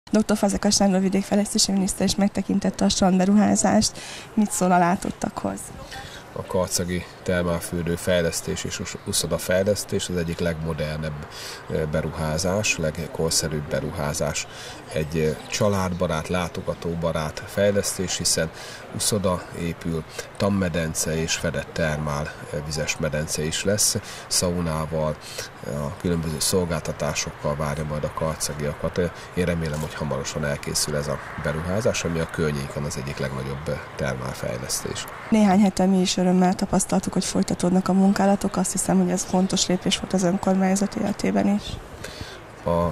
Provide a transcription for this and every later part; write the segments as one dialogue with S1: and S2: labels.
S1: Dr. Fazekas Sándor vidékfejlesztési miniszter is megtekintette a strandberuházást. Mit szól a látottakhoz?
S2: A karcagi termálfürdő fejlesztés és uszoda fejlesztés az egyik legmodernebb beruházás, legkorszerűbb beruházás. Egy családbarát, látogatóbarát fejlesztés, hiszen uszoda épül, tanmedence és fedett termál vizes medence is lesz, szaunával, a különböző szolgáltatásokkal várja majd a karcagiakat. Én remélem, hogy hamarosan elkészül ez a beruházás, ami a környéken az egyik legnagyobb termálfejlesztés.
S1: Néhány hete mi is örömmel tapasztaltuk, hogy folytatódnak a munkálatok. Azt hiszem, hogy ez fontos lépés volt az önkormányzat életében is.
S2: A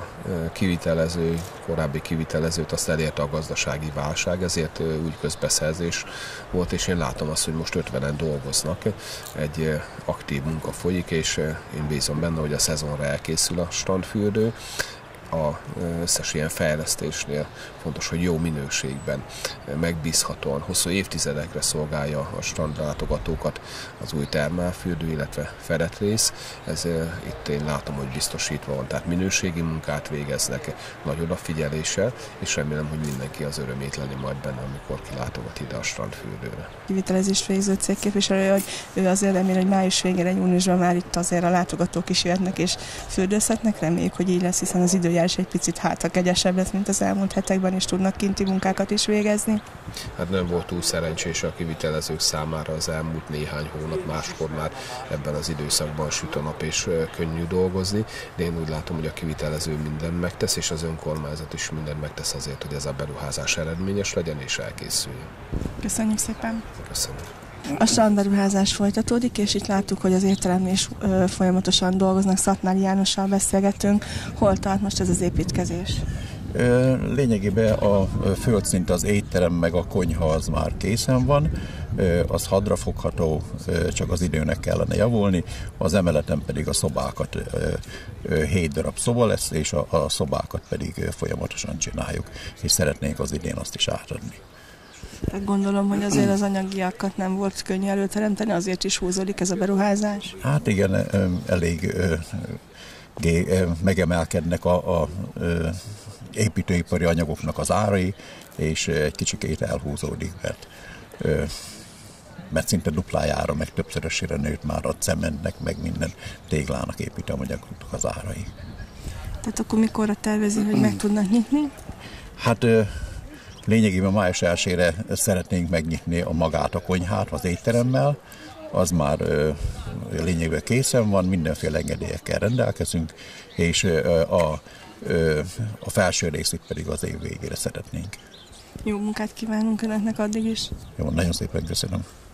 S2: korábbi kivitelezőt azt elérte a gazdasági válság, ezért úgy közbeszerzés volt, és én látom azt, hogy most 50-en dolgoznak. Egy aktív munka folyik, és én bízom benne, hogy a szezonra elkészül a strandfürdő. Az összes ilyen fejlesztésnél fontos, hogy jó minőségben, megbízhatóan, hosszú évtizedekre szolgálja a strandlátogatókat az új termálfürdő, illetve fedett rész. Ez itt én látom, hogy biztosítva van, tehát minőségi munkát végeznek nagy odafigyeléssel, és remélem, hogy mindenki az örömét lenni majd benne, amikor kilátogat ide a strandfürdőre.
S1: Kivitelezést végző cégképviselője, hogy ő azért remél, hogy május végére, júniusban már itt azért a látogatók is jöhetnek és fürdőzhetnek. Reméljük, hogy így lesz, hiszen az időjárás egy picit kegyesebb lesz, mint az elmúlt hetekben, és tudnak kinti munkákat is végezni.
S2: Hát nem volt túl szerencsés a kivitelezők számára az elmúlt néhány hónap, máskor már ebben az időszakban süt a nap és könnyű dolgozni, de én úgy látom, hogy a kivitelező mindent megtesz, és az önkormányzat is mindent megtesz azért, hogy ez a beruházás eredményes legyen és elkészüljön.
S1: Köszönjük szépen!
S2: Köszönöm.
S1: A strandberuházás folytatódik, és itt láttuk, hogy az étteremnél is folyamatosan dolgoznak. Szatmári Jánossal beszélgetünk. Hol tart most ez az építkezés?
S3: Lényegében a földszint, az étterem meg a konyha az már készen van, az hadrafogható, csak az időnek kellene javulni, az emeleten pedig a szobákat, 7 darab szoba lesz, és a szobákat pedig folyamatosan csináljuk, és szeretnénk az idén azt is átadni.
S1: Tehát gondolom, hogy azért az anyagiakat nem volt könnyű előteremteni, azért is húzódik ez a beruházás?
S3: Hát igen, elég megemelkednek a építőipari anyagoknak az árai, és egy kicsikét elhúzódik, mert szinte duplájára, meg többszörösére nőtt már a cementnek, meg minden téglának, építőanyagoknak az árai.
S1: Tehát akkor mikorra tervezi, hogy meg tudnak nyitni?
S3: Hát lényegében május 1-ére szeretnénk megnyitni magát a konyhát az étteremmel, az már lényegében készen van, mindenféle engedélyekkel rendelkezünk, és a felső részét pedig az év végére szeretnénk.
S1: Jó munkát kívánunk Önöknek addig is!
S3: Jó, nagyon szépen köszönöm!